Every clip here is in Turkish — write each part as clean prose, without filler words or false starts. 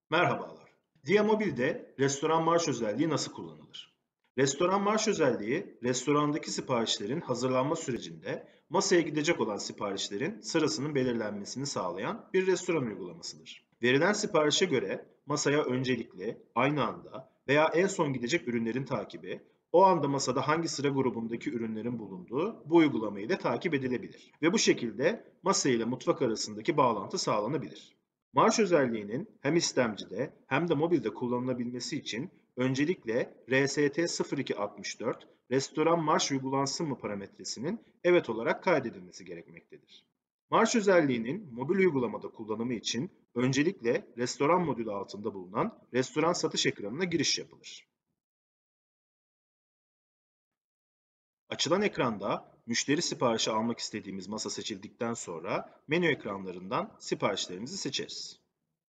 Merhabalar. Diamobil'de restoran marş özelliği nasıl kullanılır? Restoran marş özelliği, restorandaki siparişlerin hazırlanma sürecinde masaya gidecek olan siparişlerin sırasının belirlenmesini sağlayan bir restoran uygulamasıdır. Verilen siparişe göre masaya öncelikli, aynı anda veya en son gidecek ürünlerin takibi, o anda masada hangi sıra grubundaki ürünlerin bulunduğu bu uygulama ile takip edilebilir. Ve bu şekilde masa ile mutfak arasındaki bağlantı sağlanabilir. Marş özelliğinin hem istemcide hem de mobilde kullanılabilmesi için öncelikle RST0264 restoran marş uygulansın mı parametresinin evet olarak kaydedilmesi gerekmektedir. Marş özelliğinin mobil uygulamada kullanımı için öncelikle restoran modülü altında bulunan restoran satış ekranına giriş yapılır. Açılan ekranda müşteri siparişi almak istediğimiz masa seçildikten sonra menü ekranlarından siparişlerimizi seçeriz.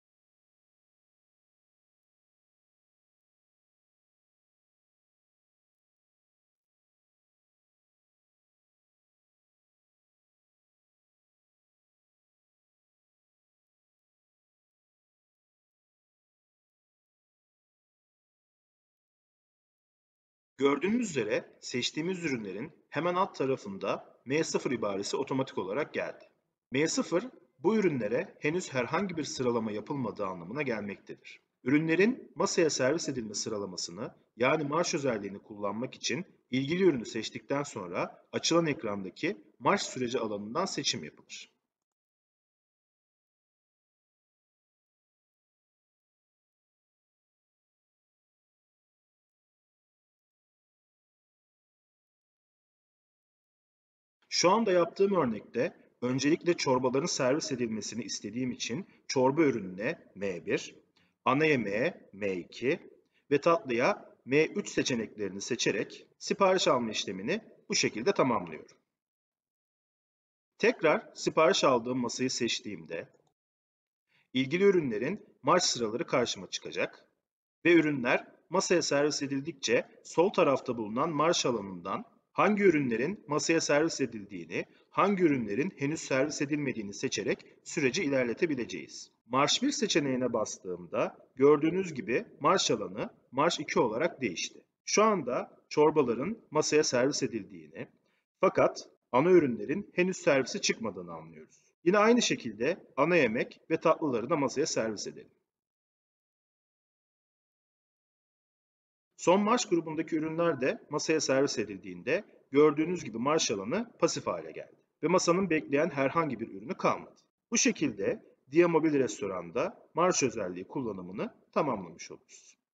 Gördüğünüz üzere seçtiğimiz ürünlerin hemen alt tarafında M0 ibaresi otomatik olarak geldi. M0 bu ürünlere henüz herhangi bir sıralama yapılmadığı anlamına gelmektedir. Ürünlerin masaya servis edilme sıralamasını yani marş özelliğini kullanmak için ilgili ürünü seçtikten sonra açılan ekrandaki marş süreci alanından seçim yapılır. Şu anda yaptığım örnekte öncelikle çorbaların servis edilmesini istediğim için çorba ürününe M1, ana yemeğe M2 ve tatlıya M3 seçeneklerini seçerek sipariş alma işlemini bu şekilde tamamlıyorum. Tekrar sipariş aldığım masayı seçtiğimde ilgili ürünlerin marş sıraları karşıma çıkacak ve ürünler masaya servis edildikçe sol tarafta bulunan marş alanından hangi ürünlerin masaya servis edildiğini, hangi ürünlerin henüz servis edilmediğini seçerek süreci ilerletebileceğiz. Marş 1 seçeneğine bastığımda gördüğünüz gibi marş alanı marş 2 olarak değişti. Şu anda çorbaların masaya servis edildiğini fakat ana ürünlerin henüz servisi çıkmadığını anlıyoruz. Yine aynı şekilde ana yemek ve tatlıları da masaya servis edelim. Son marş grubundaki ürünler de masaya servis edildiğinde gördüğünüz gibi marş alanı pasif hale geldi ve masanın bekleyen herhangi bir ürünü kalmadı. Bu şekilde Dia Mobil Restoran'da marş özelliği kullanımını tamamlamış oluruz.